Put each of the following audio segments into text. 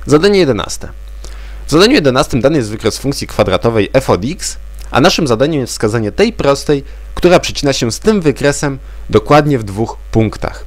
Zadanie 11. W zadaniu 11 dany jest wykres funkcji kwadratowej f od x, a naszym zadaniem jest wskazanie tej prostej, która przecina się z tym wykresem dokładnie w dwóch punktach.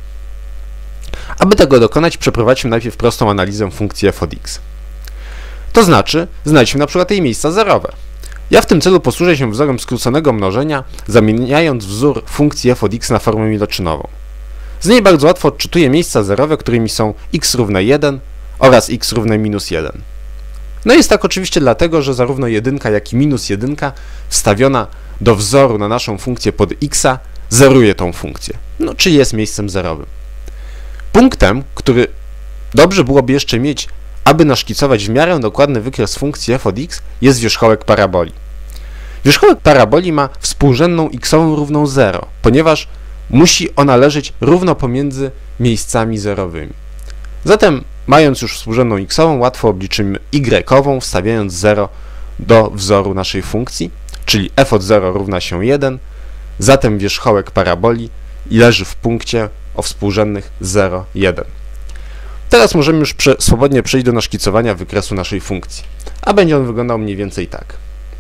Aby tego dokonać, przeprowadźmy najpierw prostą analizę funkcji f od x. To znaczy, znajdźmy na przykład jej miejsca zerowe. Ja w tym celu posłużę się wzorem skróconego mnożenia, zamieniając wzór funkcji f od x na formę iloczynową. Z niej bardzo łatwo odczytuję miejsca zerowe, którymi są x równe 1 oraz x równe minus 1. No jest tak oczywiście dlatego, że zarówno 1, jak i minus 1 wstawiona do wzoru na naszą funkcję pod x zeruje tą funkcję, no czyli jest miejscem zerowym. Punktem, który dobrze byłoby jeszcze mieć, aby naszkicować w miarę dokładny wykres funkcji f od x, jest wierzchołek paraboli. Wierzchołek paraboli ma współrzędną x-ową równą 0, ponieważ musi ona leżeć równo pomiędzy miejscami zerowymi. Zatem, mając już współrzędną x-ową, łatwo obliczymy y-ową, wstawiając 0 do wzoru naszej funkcji, czyli f od 0 równa się 1, zatem wierzchołek paraboli leży w punkcie o współrzędnych 0, 1. Teraz możemy już swobodnie przejść do naszkicowania wykresu naszej funkcji, a będzie on wyglądał mniej więcej tak.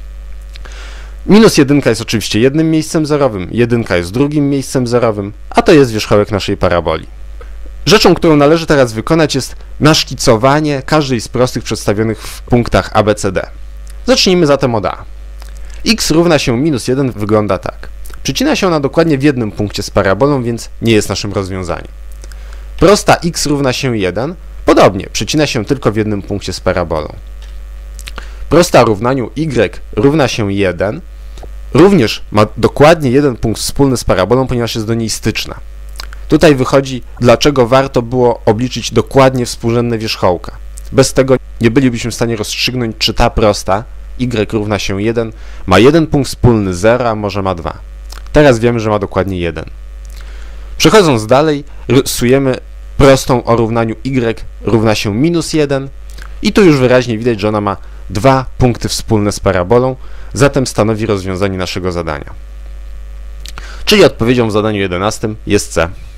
Minus 1 jest oczywiście jednym miejscem zerowym, 1 jest drugim miejscem zerowym, a to jest wierzchołek naszej paraboli. Rzeczą, którą należy teraz wykonać, jest naszkicowanie każdej z prostych przedstawionych w punktach a, b, c, d. Zacznijmy zatem od a. X równa się minus 1 wygląda tak. Przecina się ona dokładnie w jednym punkcie z parabolą, więc nie jest naszym rozwiązaniem. Prosta x równa się 1, podobnie, przecina się tylko w jednym punkcie z parabolą. Prosta równaniu y równa się 1, również ma dokładnie jeden punkt wspólny z parabolą, ponieważ jest do niej styczna. Tutaj wychodzi, dlaczego warto było obliczyć dokładnie współrzędne wierzchołka. Bez tego nie bylibyśmy w stanie rozstrzygnąć, czy ta prosta y równa się 1 ma jeden punkt wspólny 0, a może ma 2. Teraz wiemy, że ma dokładnie 1. Przechodząc dalej, rysujemy prostą o równaniu y równa się minus 1 i tu już wyraźnie widać, że ona ma 2 punkty wspólne z parabolą, zatem stanowi rozwiązanie naszego zadania. Czyli odpowiedzią w zadaniu 11 jest C.